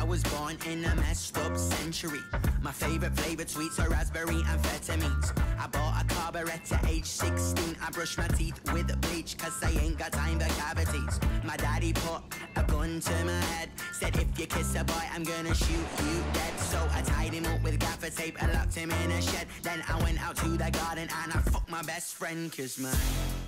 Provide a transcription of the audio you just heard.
was born in a messed up century. My favorite flavored sweets are raspberry amphetamines. I bought a carburet at age 16. I brushed my teeth with bleach cause I ain't got time for cavities. My daddy put a gun to my head, said if you kiss a boy I'm gonna shoot you dead. So I tied him up with gaffer tape and locked him in a shed. Then I went out to the garden and I fucked my best friend cause my